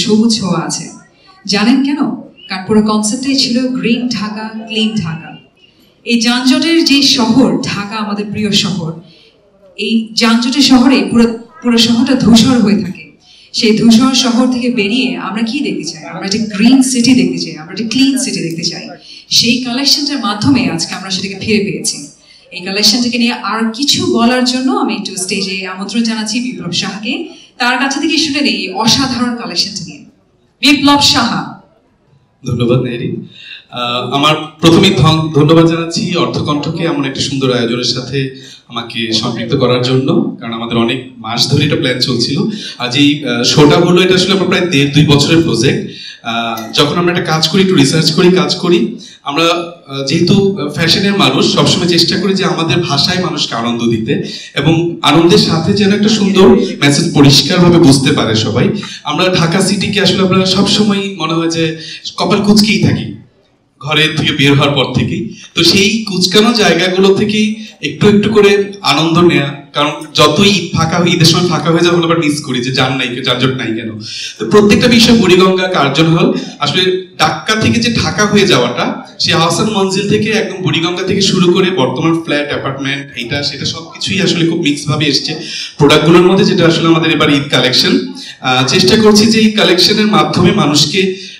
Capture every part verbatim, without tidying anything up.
সবুজ ছোঁয়া আছে। জানেন কেন? কারণ পুরো কনসেপ্টটাই ছিল গ্রিন ঢাকা, ক্লিন ঢাকা। এই যানজটের যে শহর ঢাকা, আমাদের প্রিয় শহর, এই যানজটের শহরে পুরো পুরো শহরটা ধূসর হয়ে থাকে। সেই ধূসর শহর থেকে বেরিয়ে আমরা কি দেখতে চাই? আমরা একটা গ্রিন সিটি দেখতে চাই, আমরা একটা ক্লিন সিটি দেখতে চাই। সেই কালেকশনটার মাধ্যমে আজকে আমরা সেটাকে ফিরে পেয়েছি। এই কালেকশনটাকে নিয়ে আর কিছু বলার জন্য আমি একটু স্টেজে আমন্ত্রণ জানাচ্ছি বিপ্লব সাহাকে। তার কাছে থেকে শুনে নেই এই অসাধারণ কালেকশনটা নিয়ে। বিপ্লব সাহা। ধন্যবাদ নেহরি। আমার প্রথমেই ধন্যবাদ জানাচ্ছি অর্থকণ্ঠকে এমন একটা সুন্দর আয়োজনের সাথে আমাকে সম্পৃক্ত করার জন্য, কারণ আমাদের অনেক মাস ধরে এটা প্ল্যান চলছিল। আজ এই শোটা হলো, এটা আসলে আমার প্রায় দেড় দুই বছরের প্রজেক্ট। যখন আমরা একটা কাজ করি, একটু রিসার্চ করি, কাজ করি, আমরা যেহেতু ফ্যাশনের মানুষ সবসময় চেষ্টা করি যে আমাদের ভাষায় মানুষকে আনন্দ দিতে, এবং আনন্দের সাথে যেন একটা সুন্দর মেসেজ পরিষ্কারভাবে বুঝতে পারে সবাই। আমরা ঢাকা সিটিকে আসলে আমরা সবসময় মনে হয় যে কপাল কুঁচকেই থাকি ঘরের থেকে বের হওয়ার পর থেকেই। তো সেই কুচকানো জায়গাগুলো থেকেই একটু একটু করে আনন্দ নেয়া, কারণ যতই ঈদ ফাঁকা হয়, ঈদের সময় ফাঁকা হয়ে যাবে আবার মিস করি যে যান নাই, যানজট নাই কেন। তো প্রত্যেকটা বিষয় বুড়িগঙ্গা কার্জন হল আসলে ডাক্কা থেকে যে ঢাকা হয়ে যাওয়াটা, সে আহসান মঞ্জিল থেকে একদম বুড়িগঙ্গা থেকে শুরু করে বর্তমান ফ্ল্যাট, অ্যাপার্টমেন্ট, এইটা সেটা সবকিছুই আসলে খুব মিক্স ভাবে এসছে প্রোডাক্টগুলোর মধ্যে, যেটা আসলে আমাদের এবার ঈদ কালেকশন। চেষ্টা করছি যে এই কালেকশনের মাধ্যমে মানুষকে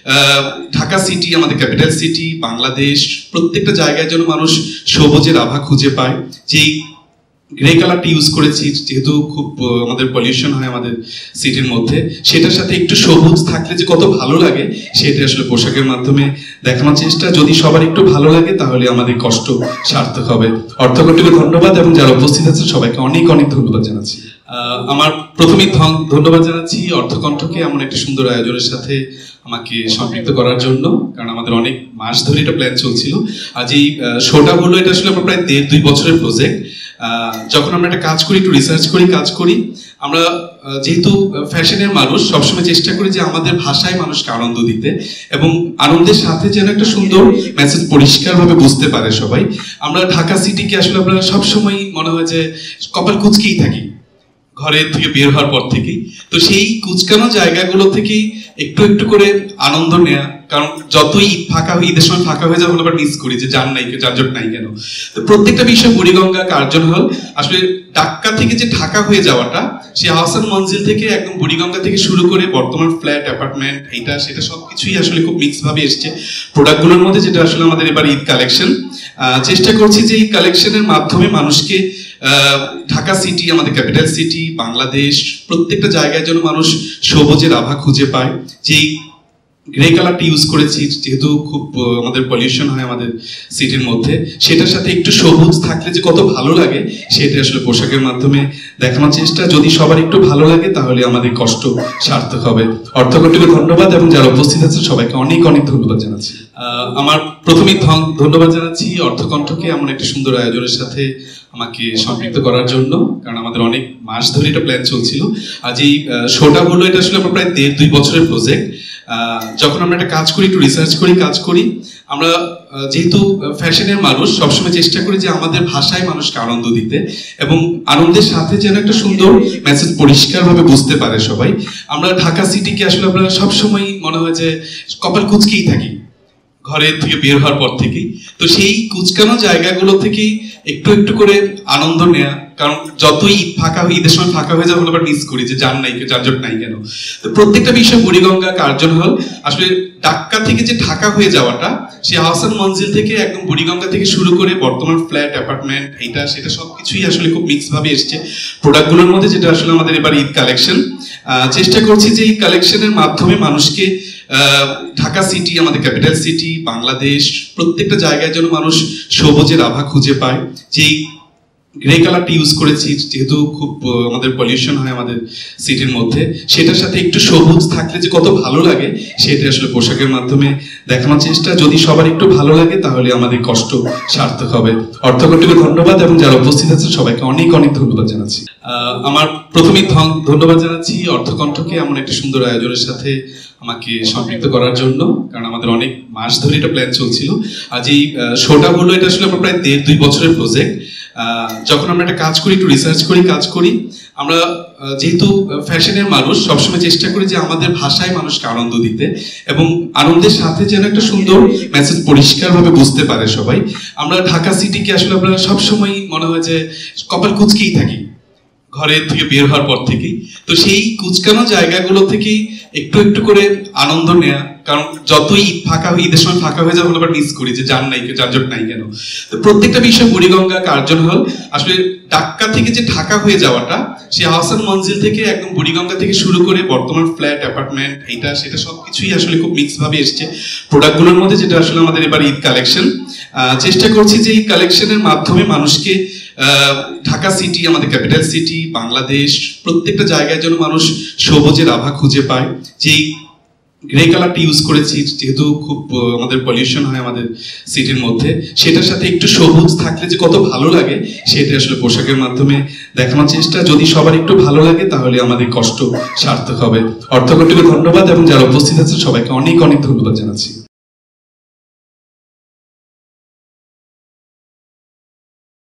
ঢাকা সিটি, আমাদের ক্যাপিটাল সিটি, বাংলাদেশ, প্রত্যেকটা জায়গায় যেন মানুষ সবুজের আভা খুঁজে পায়। যেই গ্রে কালারটা ইউজ করেছি, যেহেতু খুব আমাদের পলিউশন হয় আমাদের সিটির মধ্যে, সেটার সাথে একটু সবুজ থাকলে যে কত ভালো লাগে সেটা আসলে পোশাকের মাধ্যমে দেখানোর চেষ্টা। যদি সবার একটু ভালো লাগে তাহলে আমাদের কষ্ট সার্থক হবে। অর্থকণ্ঠকে ধন্যবাদ, এবং যারা উপস্থিত আছেন সবাইকে অনেক অনেক ধন্যবাদ জানাচ্ছি। আমার প্রথমেই ধন্যবাদ জানাচ্ছি অর্থকণ্ঠকে এমন একটা সুন্দর আয়োজনের সাথে আমাকে সম্পৃক্ত করার জন্য, কারণ আমাদের অনেক মাস ধরে এটা প্ল্যান চলছিল। আজ এই শোটা হলো, এটা আসলে আমার প্রায় দেড় দুই বছরের প্রজেক্ট। যখন আমরা একটা কাজ করি, একটু রিসার্চ করি, কাজ করি, আমরা যেহেতু ফ্যাশনের মানুষ সবসময় চেষ্টা করি যে আমাদের ভাষায় মানুষকে আনন্দ দিতে, এবং আনন্দের সাথে যেন একটা সুন্দর মেসেজ পরিষ্কারভাবে বুঝতে পারে সবাই। আমরা ঢাকা সিটিকে আসলে আমরা সবসময় মনে হয় যে কপাল কুঁচকেই থাকি ঘরের থেকে বের হওয়ার পর থেকেই। তো সেই কুচকানো জায়গাগুলো থেকেই একটু একটু করে আনন্দ নেয়া, কারণ যতই ঈদ ফাঁকা হয়, ঈদের সময় ফাঁকা হয়ে যাবে আবার মিস করি যে যান নাই, যানজট নাই কেন। তো প্রত্যেকটা বিষয় বুড়িগঙ্গা কার্জন হল আসলে ডাক্কা থেকে যে ঢাকা হয়ে যাওয়াটা, সে আহসান মঞ্জিল থেকে একদম বুড়িগঙ্গা থেকে শুরু করে বর্তমান ফ্ল্যাট, অ্যাপার্টমেন্ট, এইটা সেটা সবকিছুই আসলে খুব মিক্স ভাবে এসছে প্রোডাক্টগুলোর মধ্যে, যেটা আসলে আমাদের এবার ঈদ কালেকশন। চেষ্টা করছি যে এই কালেকশনের মাধ্যমে মানুষকে ঢাকা সিটি, আমাদের ক্যাপিটাল সিটি, বাংলাদেশ, প্রত্যেকটা জায়গায় যেন মানুষ সবুজের আভা খুঁজে পায়। যেই গ্রে কালারটা ইউজ করেছি, যেহেতু খুব আমাদের পলিউশন হয় আমাদের সিটির মধ্যে, সেটার সাথে একটু সবুজ থাকলে যে কত ভালো লাগে সেটা আসলে পোশাকের মাধ্যমে দেখানোর চেষ্টা। যদি সবার একটু ভালো লাগে তাহলে আমাদের কষ্ট সার্থক হবে। অর্থকণ্ঠকে ধন্যবাদ, এবং যারা উপস্থিত আছেন সবাইকে অনেক অনেক ধন্যবাদ জানাচ্ছি। আমার প্রথমেই ধন্যবাদ জানাচ্ছি অর্থকণ্ঠকে এমন একটা সুন্দর আয়োজনের সাথে আমাকে সম্পৃক্ত করার জন্য, কারণ আমাদের অনেক মাস ধরে এটা প্ল্যান চলছিল। আজ এই শোটা হলো, এটা আসলে আমার প্রায় দেড় দুই বছরের প্রজেক্ট। যখন আমরা একটা কাজ করি, একটু রিসার্চ করি, কাজ করি, আমরা যেহেতু ফ্যাশনের মানুষ সবসময় চেষ্টা করি যে আমাদের ভাষায় মানুষকে আনন্দ দিতে, এবং আনন্দের সাথে যেন একটা সুন্দর মেসেজ পরিষ্কারভাবে বুঝতে পারে সবাই। আমরা ঢাকা সিটিকে আসলে আমরা সবসময় মনে হয় যে কপাল কুঁচকেই থাকি ঘরের থেকে বের হওয়ার পর থেকেই। তো সেই কুচকানো জায়গাগুলো থেকেই একটু একটু করে আনন্দ নেয়া, কারণ যতই ঈদ ফাঁকা হয়, ঈদের সময় ফাঁকা হয়ে যাবে আবার মিস করি যে যান নাই, যানজট নাই কেন। তো প্রত্যেকটা বিষয় বুড়িগঙ্গা কার্জন হল আসলে ডাক্কা থেকে যে ঢাকা হয়ে যাওয়াটা, সে আহসান মঞ্জিল থেকে একদম বুড়িগঙ্গা থেকে শুরু করে বর্তমান ফ্ল্যাট, অ্যাপার্টমেন্ট, এইটা সেটা সবকিছুই আসলে খুব মিক্স ভাবে এসছে প্রোডাক্টগুলোর মধ্যে, যেটা আসলে আমাদের এবার ঈদ কালেকশন। চেষ্টা করছি যে এই কালেকশনের মাধ্যমে মানুষকে ঢাকা সিটি, আমাদের ক্যাপিটাল সিটি, বাংলাদেশ, প্রত্যেকটা জায়গায় যেন মানুষ সবুজের আভা খুঁজে পায়। যেই গ্রে কালারটা ইউজ করেছি, যেহেতু খুব আমাদের পলিউশন হয় আমাদের সিটির মধ্যে, সেটার সাথে একটু সবুজ থাকলে যে কত ভালো লাগে সেটা আসলে পোশাকের মাধ্যমে দেখানোর চেষ্টা। যদি সবার একটু ভালো লাগে তাহলে আমাদের কষ্ট সার্থক হবে। অর্থকণ্ঠকে ধন্যবাদ, এবং যারা উপস্থিত আছেন সবাইকে অনেক অনেক ধন্যবাদ জানাচ্ছি। আমার প্রথমেই ধন্যবাদ জানাচ্ছি অর্থকণ্ঠকে এমন একটা সুন্দর আয়োজনের সাথে আমাকে সম্পৃক্ত করার জন্য, কারণ আমাদের অনেক মাস ধরে এটা প্ল্যান চলছিল। আর যেই শোটা হলো, এটা আসলে আমার প্রায় দেড় দুই বছরের প্রজেক্ট। যখন আমরা একটা কাজ করি, একটু রিসার্চ করি, কাজ করি, আমরা যেহেতু ফ্যাশনের মানুষ সবসময় চেষ্টা করি যে আমাদের ভাষায় মানুষকে আনন্দ দিতে, এবং আনন্দের সাথে যেন একটা সুন্দর মেসেজ পরিষ্কারভাবে বুঝতে পারে সবাই। আমরা ঢাকা সিটিকে আসলে আমরা সবসময় মনে হয় যে কপাল কুচকেই থাকি ঘরের থেকে বের হওয়ার পর থেকেই। তো সেই কুচকানো জায়গাগুলো থেকেই একটু একটু করে আনন্দ নেয়া, কারণ যতই ঈদ ফাঁকা হয়ে ঈদের সময় ফাঁকা হয়ে যাবে আবার মিস করি যে যান নাই, যানজট নাই কেন। তো প্রত্যেকটা বিষয় বুড়িগঙ্গা কার্জন হল আসলে ডাক্কা থেকে যে ঢাকা হয়ে যাওয়াটা, সেই আহসান মঞ্জিল থেকে একদম বুড়িগঙ্গা থেকে শুরু করে বর্তমান ফ্ল্যাট, অ্যাপার্টমেন্ট, এটা সেটা সবকিছুই আসলে খুব মিক্স ভাবে এসছে প্রোডাক্টগুলোর মধ্যে, যেটা আসলে আমাদের এবার ঈদ কালেকশন। চেষ্টা করছি যে এই কালেকশনের মাধ্যমে মানুষকে ঢাকা সিটি, আমাদের ক্যাপিটাল সিটি, বাংলাদেশ, প্রত্যেকটা জায়গায় যেন মানুষ সবুজের আভা খুঁজে পায়। যেই গ্রে কালারটা ইউজ করেছি, যেহেতু খুব আমাদের পলিউশন হয় আমাদের সিটির মধ্যে, সেটার সাথে একটু সবুজ থাকলে যে কত ভালো লাগে সেটা আসলে পোশাকের মাধ্যমে দেখানোর চেষ্টা। যদি সবার একটু ভালো লাগে তাহলে আমাদের কষ্ট সার্থক হবে। অর্থকর্তৃকে ধন্যবাদ, এবং যারা উপস্থিত আছেন সবাইকে অনেক অনেক ধন্যবাদ জানাচ্ছি।